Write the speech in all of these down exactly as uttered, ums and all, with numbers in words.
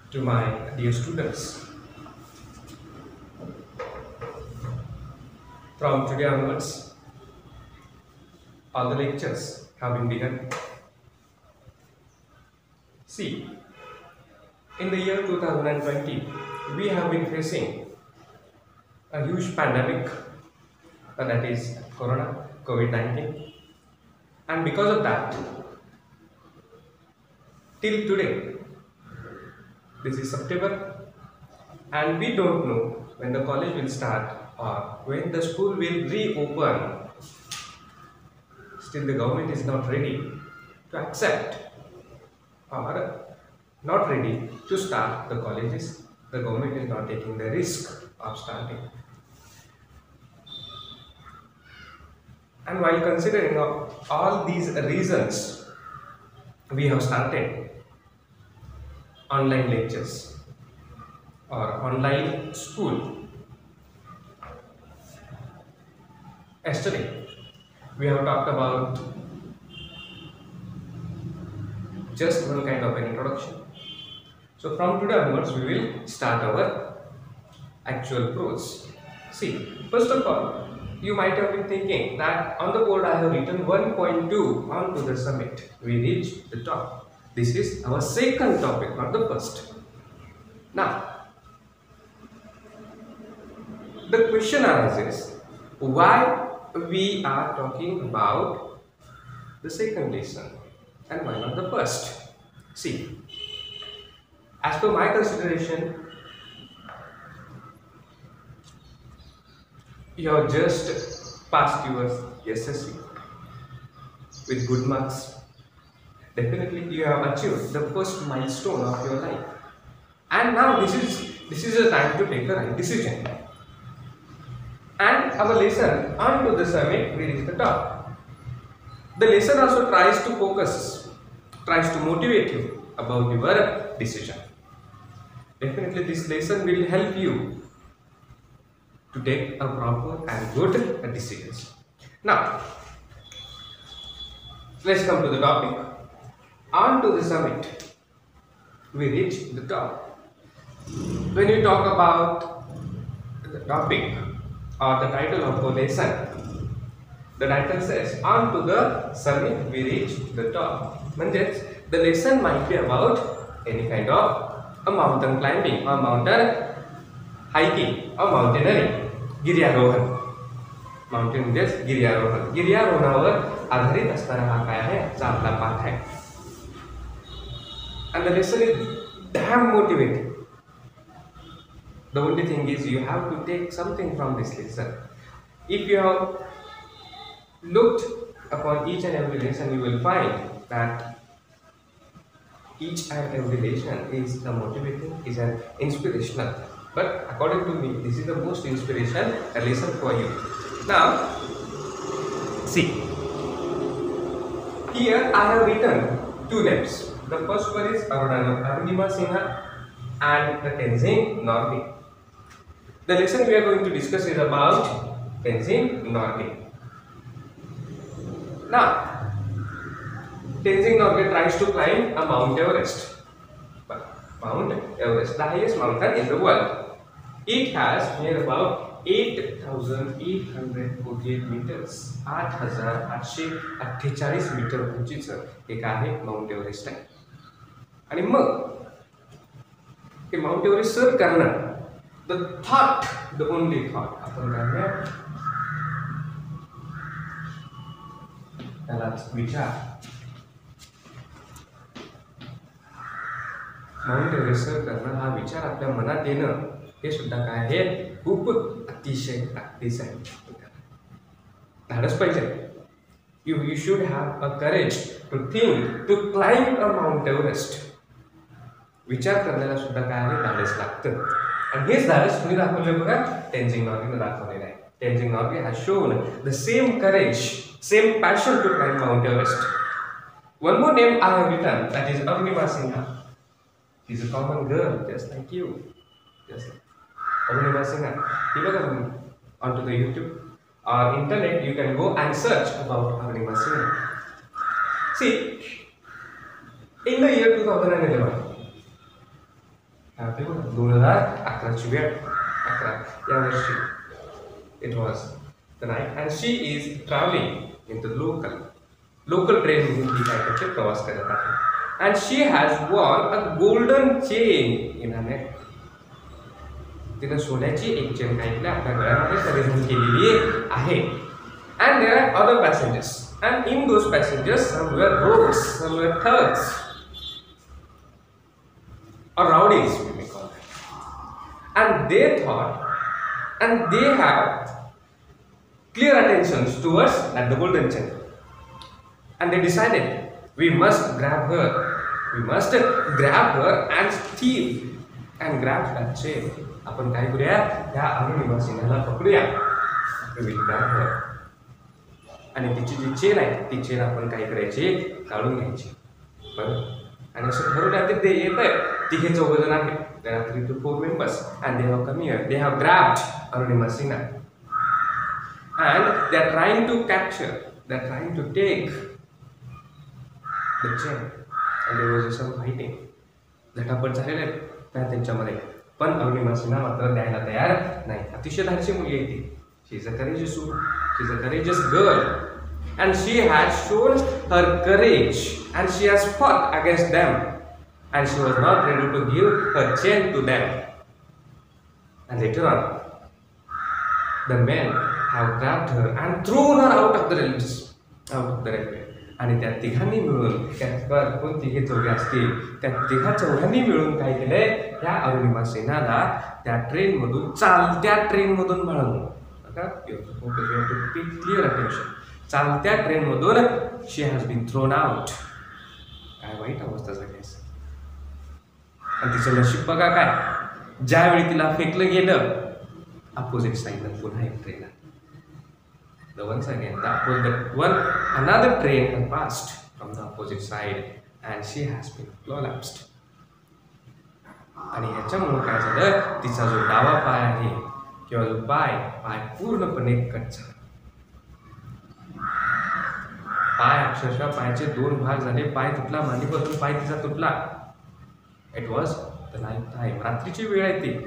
to my dear students. From today onwards, all the lectures have been begun. See, in the year two thousand twenty, we have been facing a huge pandemic, uh, that is Corona, COVID nineteen, and because of that, till today, this is September, and we don't know when the college will start or when the school will reopen. Still, the government is not ready to accept or not ready to start the colleges. The government is not taking the risk of starting. And while considering all these reasons, we have started online lectures or online school. Yesterday, we have talked about just one kind of an introduction. So from today onwards, we will start our actual prose. See, first of all, you might have been thinking that on the board I have written one point two onto the summit. We reached the top. This is our second topic, not the first. Now, the question arises, why we are talking about the second lesson and why not the first? See, as per my consideration, you have just passed your S S C with good marks. Definitely you have achieved the first milestone of your life, and now this is this is the time to take the right decision. And our lesson onto the summit, we reach the top. The lesson also tries to focus, tries to motivate you about your decision. Definitely this lesson will help you to take a proper and good decisions. Now, let's come to the topic. On to the summit, we reach the top. When we talk about the topic or the title of the lesson, the title says, on to the summit, we reach the top. Means the lesson might be about any kind of a mountain climbing or mountain hiking or mountaineering, गिर्यारोहण. Mountain म्हणजेच गिर्यारोहण. गिर्यारोहणावर आधारित असणारा हा काय आहे, आजचा आपला पाठ आहे. And the lesson is damn motivating. The only thing is you have to take something from this lesson. If you have looked upon each and every lesson, you will find that each and every lesson is a motivating, is an inspirational. But according to me, this is the most inspirational lesson for you. Now, see, here I have written two names. The first one is Arunima Sinha and the Tenzing Norgay. The lesson we are going to discuss is about Tenzing Norgay. Now, Tenzing Norgay tries to climb a Mount Everest. Mount Everest, the highest mountain in the world. It has near about eight thousand eight hundred forty-eight meters. आठ हजार आठशे अठ्ठेचाळीस metre उंचीचं एक आहे mount Everest आहे. आणि मग हे माउंट एव्हरेस्ट सर करणार, the thought, the only thought आपण काय त्यालाच विचार. माउंट एव्हरेस्ट सर करणं, हा विचार आपल्या मनात येणं, हे सुद्धा काय आहे, खूप अतिशय ताकदीचं आहे. धाडस पाहिजे. You you should have a courage to think to climb a Mount Everest. विचार करण्याला सुद्धा काय आहे, धाडस लागतं. आणि हेच धाडस कुणी दाखवलं बघा, टेन्झिंग नॉर्गेने दाखवलेलं आहे. Tenzing Norgay has shown the same courage, same passion to climb Mount Everest. One more name I have written, that is Arunima Sinha. She is a common girl, just like you. Just like Arunima Sinha. You look onto the YouTube or internet, you can go and search about Arunima Sinha. See, in the year two thousand eleven, दोन हजार अकराची वेळ अकरा या वर्षी it was the night and she is travelling in the local local ट्रेनमधून ती काय करते प्रवास करत आहे and she has won a golden chain in a neck. तिनं सोन्याची एक चेन काय केली आपल्या गळ्यामध्ये परिधान केलेली आहे. And there are other passengers and in those passengers some were roads some were thirds or rowdies we may call them, and they thought and they have clear attentions towards that the golden chain, and they decided we must grab her we must grab her and steal and grab that chain. आपण काय करूया त्या अरुणिमासिनाला पकडूया we will grab her आणि तिची जी chain आहे ती chain आपण काय करायची काढून घ्यायची. बरं आणि असं ठरवण्यात ते येत आहे तिघे चौघ जण आहेत. there are three to four members and they have come here. They have grabbed Arunima Sinha and they are trying to capture, they are trying to take the chain and there was some fighting. झटापट झालेले त्या त्यांच्यामध्ये पण अरुणिमा सिन्हा मात्र द्यायला तयार नाही. अतिशय धाडसी मुलगी आहे ती. She is a courageous she is a courageous girl and she has shown her courage and she has fought against them and she was not ready to give her chain to them. And later on the men have grabbed her and thrown her out of the railways out of the railway. आणि त्या तिघांनी मिळून त्या कोण तिघे चौघे असतील त्या तिघा चौघांनी मिळून काय केलंय त्या अरुणिमा सिन्हाला त्या ट्रेन मधून चालत्या ट्रेन मधून म्हणून क्लिअर अटेन्शन चालत्या ट्रेन मधून she has been thrown out. काय वाईट अवस्था झाली असेल. आणि तिचं नशीब बघा काय ज्यावेळी तिला फेकलं गेलं अपोजिट साईडनं पुन्हा एक ट्रेन आहे. The once again the opposite one another train has passed from the opposite side and she has been collapsed. आणि ह्याच्यामुळे काय झालं तिचा जो डावा पाय आहे किंवा जो पाय पाय पूर्णपणे कट झाला. पाय अक्षरशः पायाचे दोन भाग झाले. पाय तुटला मांडीपासून पाय तिचा तुटला. It was the night time रात्रीची वेळ आहे ती.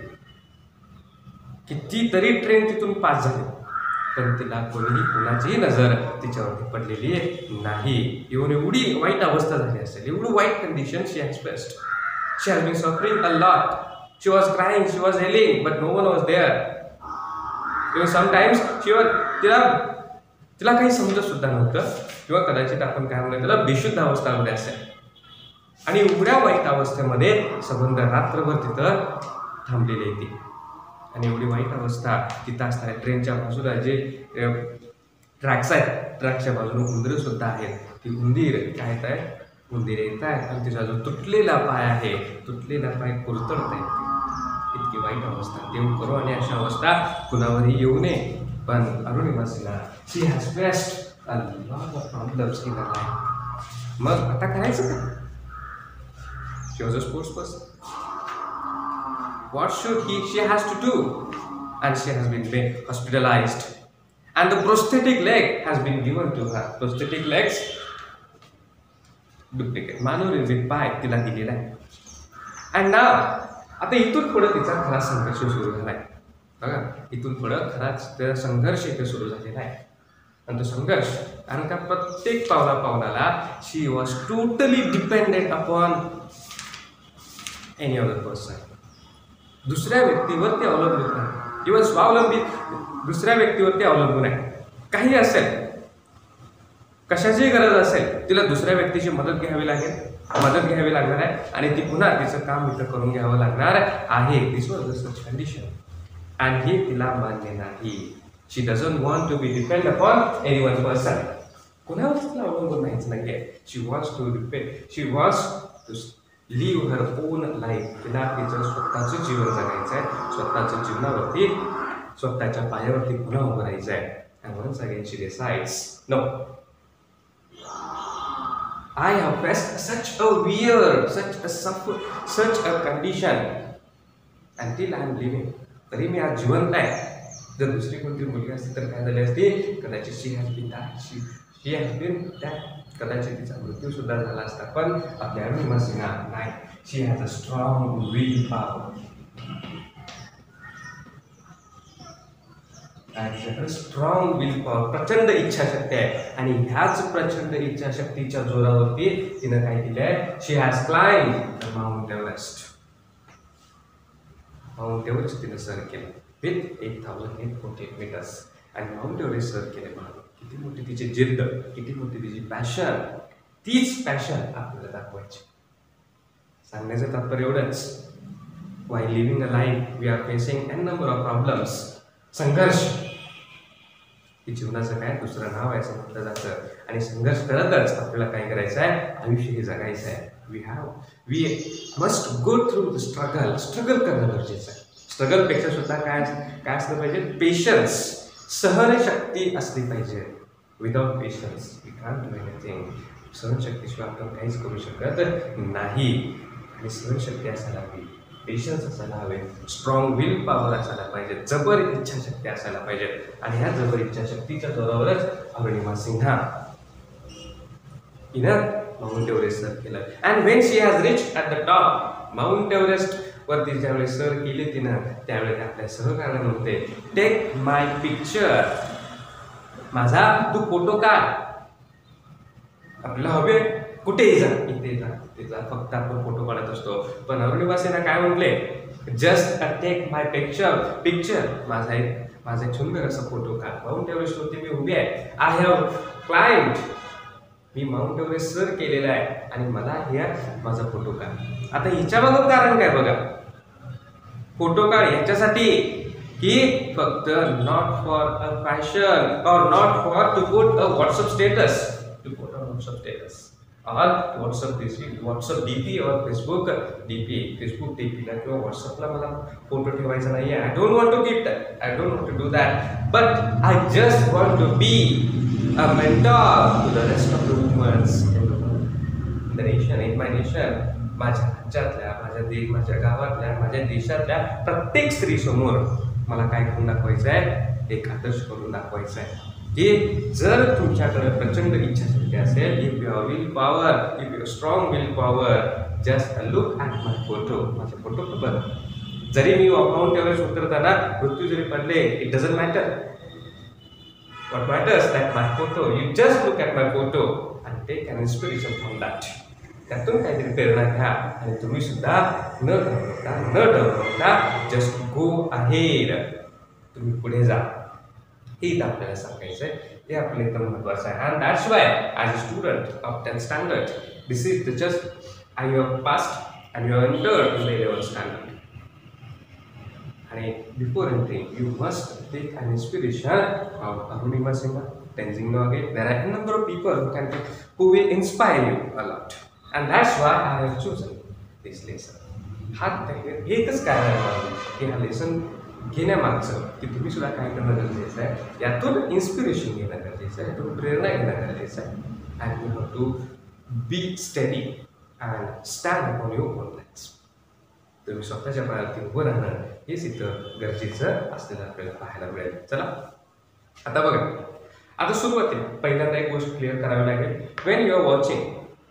कितीतरी ट्रेन तिथून पास झाले पण तिला कोणीही कुणाची नजर तिच्यावरती पडलेली नाही. एवढी एवढी वाईट अवस्था झाली असेल एवढी वाईट condition she expressed. She has been suffering a lot. She was crying she was hailing but no one was there. किंवा समटाइम्स शी वॉज तिला तिला काही समजत सुद्धा नव्हतं किंवा कदाचित आपण काय म्हणूया त्याला बेशुद्ध अवस्थामध्ये असेल. आणि एवढ्या वाईट अवस्थेमध्ये संबंध रात्रभर तिथं थांबलेली आहे ती. आणि एवढी वाईट अवस्था तिथं असताना ट्रेनच्या बाजूला जे ट्रॅक्स आहेत ट्रॅकच्या बाजूला उंदीर सुद्धा आहेत. ती उंदीर काय येत आहे उंदीर येत आहेत आणि तिचा जो तुटलेला पाय आहे तुटलेला पाय कुरतडत आहे. इतकी वाईट अवस्था देव करो आणि अशा अवस्था कुणावरही येऊ नये. पण Arunima Sinha she has faced a lot of problems in her life. मग आता करायचं का? She was a sports person. What should he she has to do? And she has been made hospitalized and the prosthetic leg has been given to her. Prosthetic legs duplicate मानवनिर्मित पाय तिला दिलेला आहे. and now आता इथून पुढे तिचा खरा संघर्ष सुरू झाला आहे. बघा इथून पुढे खरा संघर्ष इथे सुरू झालेला आहे. आणि तो संघर्ष कारण का प्रत्येक पावला पावलाला she was totally dependent upon any other person. दुसऱ्या व्यक्तीवरती अवलंबून आहे किंवा स्वावलंबी दुसऱ्या व्यक्तीवरती अवलंबून आहे. काही असेल कशाची गरज असेल तिला दुसऱ्या व्यक्तीची मदत घ्यावी लागेल मदत घ्यावी लागणार आहे आणि ती पुन्हा तिचं काम इथं करून घ्यावं लागणार आहे. This was the such condition and हे तिला मान्य नाही. She doesn't want to be depend upon any one person. कोणावर तिला अवलंबून नाहीच नाही आहे. She wants to depend she wants to live her own life. तिला तिचं स्वतःचं जीवन जगायचं आहे. स्वतःच्या जीवनावरती स्वतःच्या पायावरती पुन्हा उभं राहायचं आहे. And once again she decides, no, I have faced such a weird, such a suffer, such a condition until I am living. तरी मी आज जिवंत आहे. जर दुसरी कोणती मुलगी असती तर काय झाली असती कदाचित she has been that she she has been that कदाचित तिचा मृत्यू सुद्धा झाला असता. पण आपल्या अरुणिमा सिन्हा नाही. She has a strong will power. Strong will power, प्रचंड इच्छाशक्ती आहे. आणि ह्याच प्रचंड इच्छाशक्तीच्या जोरावरती तिनं काय केलंय, she has climbed Mount Everest. Mount Everest तिनं सर केलं with eight thousand eight forty eight metres. आणि माउंट एव्हरेस्ट सर केले म्हणून किती मोठी तिची जिद्द, किती मोठी तिची पॅशन. तीच पॅशन आपल्याला दाखवायची. सांगण्याचं तात्पर्य एवढंच, why living a life we are facing an number of problems. संघर्ष हे जीवनाचं काय दुसरं नाव आहे असं म्हटलं जातं. आणि संघर्ष करतच आपल्याला काय करायचं आहे, आयुष्य हे जगायचं आहे. We have we must go through the struggle. Struggle करणं गरजेचं आहे. स्ट्रगलपेक्षा सुद्धा काय काय असलं पाहिजे, पेशन्स, सहनशक्ती असली पाहिजे. Without patience we can't do anything. सहनशक्तीशिवाय आपण काहीच करू शकत नाही. आणि सहनशक्ती असायला हवी, पेशन्स असायला हवे, स्ट्रॉंग विल पॉवर असायला पाहिजे, जबर इच्छाशक्ती असायला पाहिजे. आणि ह्या जबर इच्छाशक्तीच्या जोरावरच अरुणिमा सिन्हा हिनं माउंट एव्हरेस्ट सर केलं. And when she has reach at the top, Mount Everest वरती ज्यावेळी सर केले तिनं, त्यावेळेस आपल्या सहकार्याने म्हणते, टेक माय पिक्चर, माझा तू फोटो काढ. आपल्याला हवे कुठेही जा, इथे जा तिथे जा, फक्त आपण फोटो काढत असतो. पण अरुणिमा सिन्हा काय म्हटले, just take my picture picture माझा एक माझा एक सुंदर असा फोटो काढ. माउंट एव्हरेस्ट वरती मी उभी आहे. आय हॅव क्लाइम्ड, मी माउंट एव्हरेस्ट सर केलेला आहे आणि मला हे माझा फोटो काढ. आता हिच्या मागं कारण काय बघा, फोटो काढ याच्यासाठी की फक्त नॉट फॉर अ फॅशन और not for to put a WhatsApp status, to put a WhatsApp status और व्हॉट्सअप डीपी, व्हॉट्सअप डीपी और फेसबुक डीपी, फेसबुक डीपीला किंवा व्हॉट्सअपला मला फोटो ठेवायचा नाही आहे. I don't want to keep that, I don't want to do that, but I just want to be a mentor to the rest of the women in the nation, in my nation. माझ्या राज्यातल्या, माझ्या देश, माझ्या गावातल्या, माझ्या देशातल्या प्रत्येक स्त्री समोर मला काय करून दाखवायचं आहे, एक आदर्श करून दाखवायचं आहे की जर तुमच्याकडे प्रचंड इच्छाशक्ती असेल, if you will power, if you strong will power, just look at my photo, माझे फोटो बघ. जरी मी माउंट एव्हरेस्ट उतरताना मृत्यू जरी पडले, it doesn't matter. What matters that my photo, you just look at my photo and take an inspiration from that. त्यातून काहीतरी प्रेरणा घ्या आणि तुम्ही सुद्धा न घाबरता न डरता जस्ट गो अहेड, तुम्ही पुढे जा. हे इथं आपल्याला सांगायचं आहे. हे आपल्या इथं महत्त्वाचं आहे. And that's why as a student of tenth standard this is the just I you have passed and you have entered in the eleventh standard. आणि before entering you must take an inspiration from Arunima Singha, Tenzing Norgay. There are a number of people who can who will inspire you a lot, and that's why I have chosen this lesson. हा एकच कारण आहे की हा lesson घेण्यामागचं की तुम्ही सुद्धा काय करणं गरजेचं आहे, यातून इन्स्पिरेशन घेणं गरजेचं आहे, यातून प्रेरणा घेणं गरजेचं आहे. And you have to be study and stand upon your own legs. तुम्ही स्वतःच्या पायावरती उभं राहणं हेच इथं गरजेचं असलेलं आपल्याला पाहायला मिळेल. चला आता बघा, आता सुरुवातीला पहिल्यांदा एक गोष्ट क्लिअर करावी लागेल. When you are watching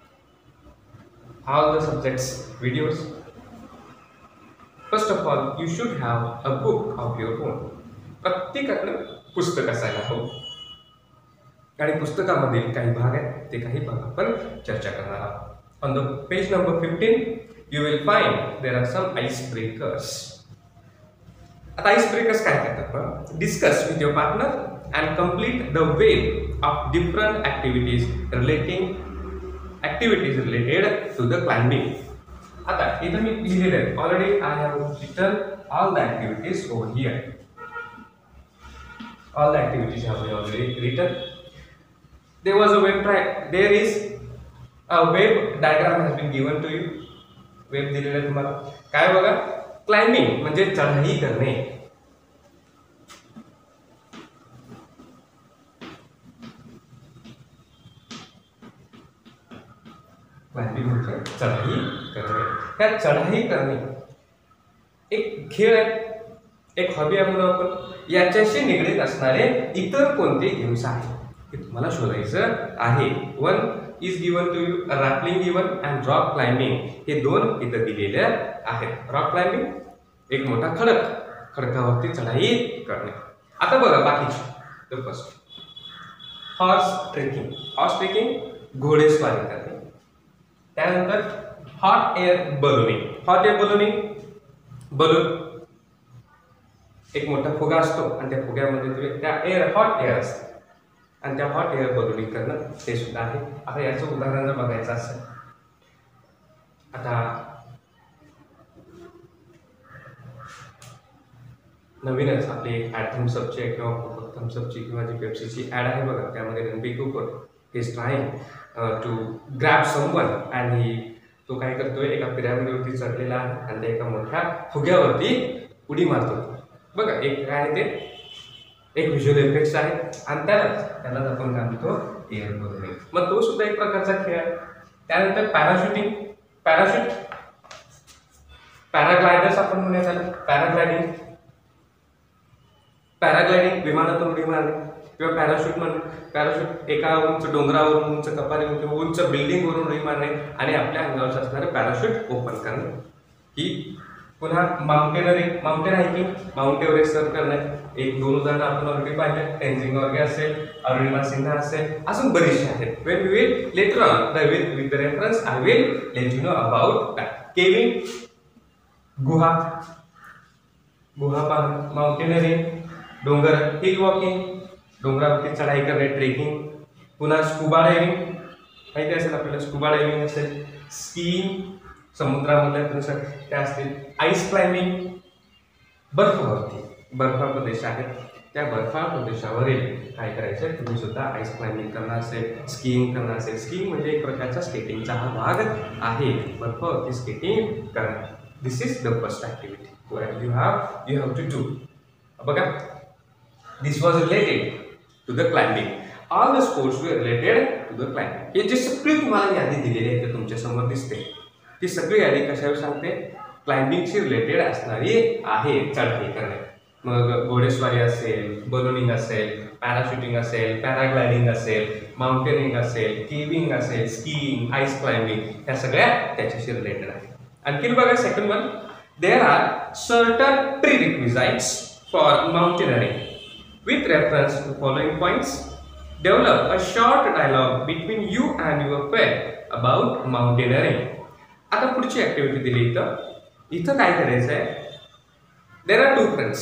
all the subjects videos, first of all you should have a book of your own. प्रत्येकाकडं पुस्तक असायला हवं आणि पुस्तकामधील काही भाग आहेत ते काही भाग आपण चर्चा करणार आहोत. On the page number fifteen you will find there are some icebreakers. आता icebreakers काय करतात? Discuss with your partner and complete the wave of different activities relating activities related to the climbing. आता इथं मी लिहिलेलं आहे already. I have written all the activities over here. All the activities have been already written. There was a wave track. There is a wave diagram has been given to you. Web दिलेलं आहे तुम्हाला. काय बघा, climbing म्हणजे चढाई करणे. Climbing म्हणजे चढाई करणे. त्या चढाई करणे एक खेळ आहे, एक हॉबी आहे म्हणून आपण. याच्याशी निगडीत असणारे इतर कोणते गेम्स आहेत हे तुम्हाला शोधायचं आहे. One is given to you, rappelling given and rock climbing, हे दोन इथं दिलेले आहेत. रॉक क्लाइम्बिंग एक मोठा खडक, खडकावरती चढाई करणे. आता बघा बाकीचे. तर first horse trekking, horse trekking घोडेस्वारी करणे. त्यानंतर hot air ballooning, hot air ballooning balloon एक मोठा फुगा असतो आणि त्या फुग्यामध्ये तुम्ही त्या एअर हॉट एअर असते आणि त्या हॉट एअर बलूनिंग करणं ते सुद्धा आहे. आता याचं उदाहरण जर बघायचं असेल, आता नवीनच आपली एक ॲड थम्सअपची किंवा थम्सअपची किंवा जी पेप्सीची ॲड आहे बघा, त्यामध्ये Ranbir Kapoor is trying to grab someone आणि तो काय करतोय, एका पिरामिडवरती चढलेला आहे आणि त्या एका मोठ्या फुग्यावरती उडी मारतो. बघा एक काय आहे ते, एक व्हिज्युअल इफेक्ट्स आहे आणि त्यालाच त्यालाच आपण काय म्हणतो एअर बलूनिंग. मग तो सुद्धा एक प्रकारचा खेळ आहे. त्यानंतर पॅराशूटिंग, पॅराशूट पॅराग्लायडर्स आपण म्हणूया त्याला, पॅराग्लायडिंग पॅराग्लायडिंग विमानातून उडी मारणे किंवा पॅराशूट म्हणून, पॅराशूट एका उंच डोंगरावरून, उंच कपारीवरून किंवा उंच बिल्डिंगवरून उडी मारणे आणि आपल्या अंगावर असणारे पॅराशूट ओपन करणे. ही पुन्हा mountaineering, mountain hiking, Mount Everest सर करणे. एक दोन उदाहरणं आपण ऑलरेडी पाहिले, तेनजिंग नॉर्गे असेल, अरुणिमा सिन्हा असेल, अजून बरेचसे आहेत. When we will later on the with with the reference I will let you know about that. Caving गुहा, गुहा माउंटेनरिंग, डोंगर हिल वॉकिंग, डोंगरावरती चढाई करणे ट्रेकिंग. पुन्हा स्कुबा डायव्हिंग माहिती असेल आपल्याला, स्कुबा डायव्हिंग असेल, स्कीइंग समुद्रामध्ये त्या असतील, आईस क्लाइम्बिंग बर्फावरती, बर्फाळ प्रदेश आहेत त्या बर्फाळ प्रदेशावरील काय करायचं, तुम्ही सुद्धा आईस क्लाइम्बिंग करणं असेल, स्कीइंग करणं असेल. स्कीइंग म्हणजे एक प्रकारचा स्केटिंगचा हा भाग आहे, बर्फावरती स्केटिंग करणं. This is the first activity you have you have to do. बघा this was related to the climbing. All the sports वर रिलेटेड टू द क्लाइम्बिंग. हे जे सगळी तुम्हाला यादी दिलेली आहे ते तुमच्या समोर दिसते, ती सगळी यादी कशावर सांगते, क्लाइम्बिंगशी रिलेटेड असणारी आहे. चढाई करणे, मग घोडेस्वारी असेल, बलूनिंग असेल, पॅराशूटिंग असेल, पॅराग्लायडिंग असेल, माउंटेनिंग असेल, केविंग असेल, स्कीइंग, आईस क्लाइम्बिंग, ह्या सगळ्या त्याच्याशी रिलेटेड आहे. आणखी बघा second one, there are certain prerequisites for mountaineering. With reference to following points, develop a short dialogue between you and your pet about mountaineering. आता पुढची ऍक्टिव्हिटी दिली इथं. इथं काय करायचं आहे, there are two friends,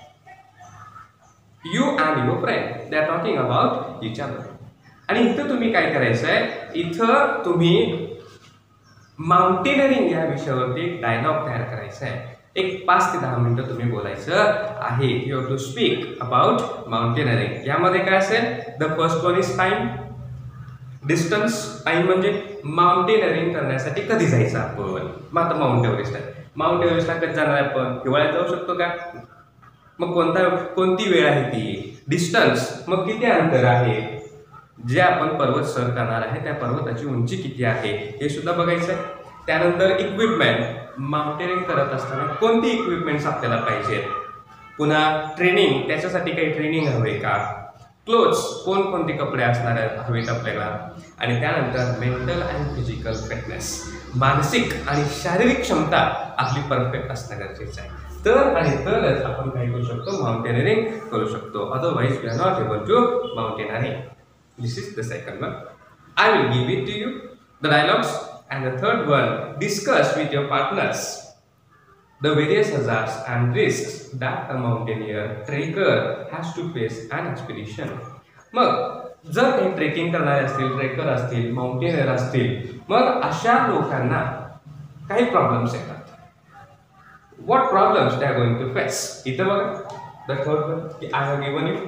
you and your friend, they are talking about each other. आणि इथं तुम्ही काय करायचं आहे, इथं तुम्ही माउंटेनरिंग या विषयावरती डायलॉग तयार करायचा आहे. एक पाच ते दहा मिनिटं तुम्ही बोलायचं आहे. You have to speak about mountaineering. यामध्ये काय असेल, the first one is time, distance. Time म्हणजे माउंटेनरिंग करण्यासाठी कधी जायचं आपण. मग आता माउंट एव्हरेस्ट आहे, माउंट एव्हरेस्टला कधी जाणार आहे आपण, हिवाळ्यात जाऊ शकतो का, मग कोणता कोणती वेळ आहे ती, डिस्टन्स मग किती अंतर आहे, जे आपण पर्वत सर करणार आहे त्या पर्वताची उंची किती आहे हे सुद्धा बघायचं आहे. त्यानंतर इक्विपमेंट, माउंटेनिंग करत असताना कोणती इक्विपमेंट्स आपल्याला पाहिजेत. पुन्हा ट्रेनिंग, त्याच्यासाठी काही ट्रेनिंग हवे का, क्लोथ्स, कोणकोणते कपडे असणार हवेत आपल्याला. आणि त्यानंतर मेंटल अँड फिजिकल फिटनेस, मानसिक आणि शारीरिक क्षमता आपली परफेक्ट असणं गरजेचं आहे. तर आणि तरच आपण काय करू शकतो, माउंटेनरिंग करू शकतो. Otherwise we are not able to mountaineering. This is the second one. I will give it to you the dialogues. And the third one, discuss with your partners the various hazards and risks that a mountaineer trekker has to face an expedition. मग जर काही trekking करणारे असतील, trekker असतील, mountaineer असतील, मग अशा लोकांना काही प्रॉब्लेम्स येतात. What problems they are going to face? इथं बघा the third one की I have given you.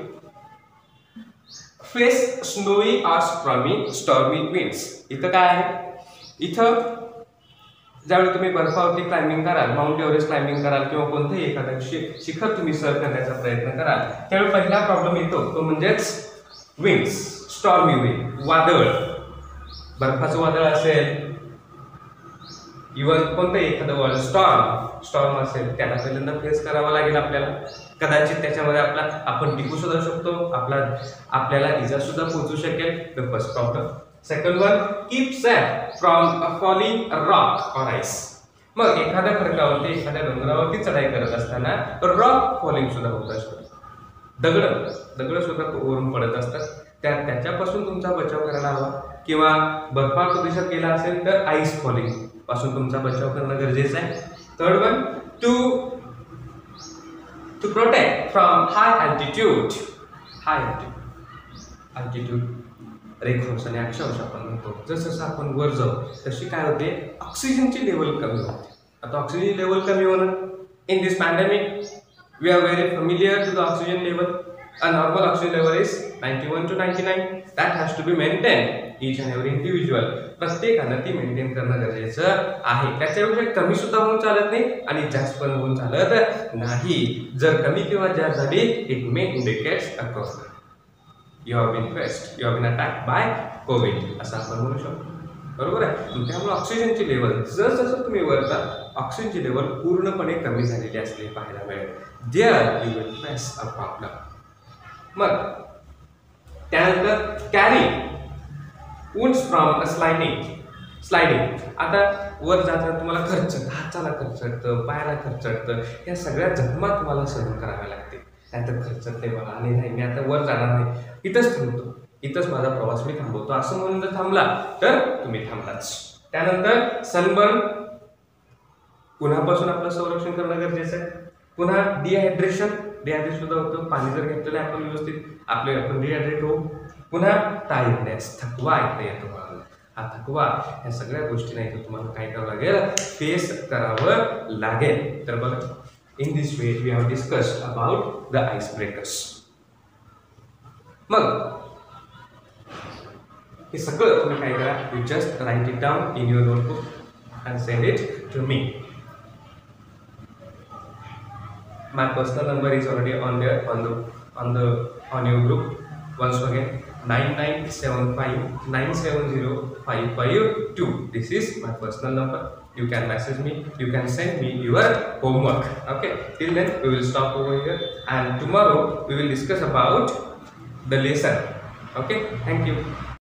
Face snowy or stormy stormy winds. इथं काय आहे, इथं ज्यावेळी तुम्ही बर्फावरती क्लाइम्बिंग कराल, माउंट एव्हरेस्ट क्लाइम्बिंग कराल किंवा कोणतेही एखादं शिखर तुम्ही सर करण्याचा प्रयत्न कराल, त्यावेळी पहिला प्रॉब्लेम येतो तो म्हणजेच विंड्स, स्टॉर्मी विंड, वादळ. बर्फाचं वादळ असेल, इव्हन कोणतंही एखादं वादळ, स्टॉर्म स्टॉर्म असेल, त्याला पहिल्यांदा फेस करावा लागेल आपल्याला. कदाचित त्याच्यामध्ये आपला आपण टिकू सुद्धा शकतो, आपला आपल्याला इजा सुद्धा पोहोचू शकेल. The first problem. Second one, keep safe from a falling rock और आइस. मग एखाद्या खडकावरती एखाद्या डोंगरावरती चढाई करत असताना रॉक फॉलिंग सुद्धा होत असतं. दगड दगड सुद्धा वरून पडत असतात. त्या त्याच्यापासून तुमचा बचाव करायला हवा. किंवा बर्फाळ प्रदेशात गेला असेल तर आईस फॉलिंग पासून तुमचा बचाव करणं गरजेचं आहे. Third one, to to protect from high altitude. High altitude altitude रेखोस आणि अक्षांश आपण म्हणतो. जसं जसं आपण वर जाऊ तशी काय होते, ऑक्सिजनची लेवल कमी होते. आता ऑक्सिजन लेवल कमी होणं, in this pandemic we are very familiar to the oxygen level. A normal oxygen level is ninety-one to ninety-nine. That has to be maintained each and every individual. प्रत्येकानं ती maintain करणं गरजेचं आहे. त्याच्यापेक्षा कमी सुद्धा होऊन चालत नाही आणि जास्त पण होऊन चालत नाही. जर कमी किंवा जास्त झाली, it may indicates a corona. You have been faced, you have been attack by covid असं आपण म्हणू शकतो. बरोबर आहे. त्यामुळे ऑक्सिजनची लेवल जसं तुम्ही वरता ऑक्सिजनची लेवल पूर्णपणे कमी झालेली असली पाहायला मिळेल. There you will face a problem. मग त्यानंतर carry wounds from sliding. Sliding आता वर जाताना तुम्हाला खर्चट, हाताला खर्चटतं, पायाला खर्चटतं, या सगळ्या जखमा तुम्हाला सहन कराव्या लागतील. त्यानंतर खर्चटते मला आणि नाही मी आता वर जाणार नाही, इथंच थांबतो, इथंच माझा प्रवास मी थांबवतो असं म्हणून जर थांबला तर तुम्ही थांबलाच. त्यानंतर सनबर्न, उन्हापासून आपलं संरक्षण करणं गरजेचं आहे. पुन्हा डिहायड्रेशन, डिहायड्रेशन सुद्धा होतं. पाणी जर घेतलेलं आपण व्यवस्थित आपले आपण डिहायड्रेट होऊ. पुन्हा टायर्डनेस, थकवा ऐकता येतो मला. हा थकवा ह्या सगळ्या गोष्टी नाही तर तुम्हाला काय करावं लागेल, फेस करावं लागेल. तर बघा, in this way we have discussed about the ice breakers. मग हे सगळं तुम्ही काय करा, you just write it down in your notebook and send it to me. My personal number is already on there on the on the on your group. Once again, nine nine seven five nine seven zero five five two. This is my personal number. You can message me. You can send me your homework. Okay. Till then, we will stop over here, and tomorrow we will discuss about the lesson. Okay. Thank you.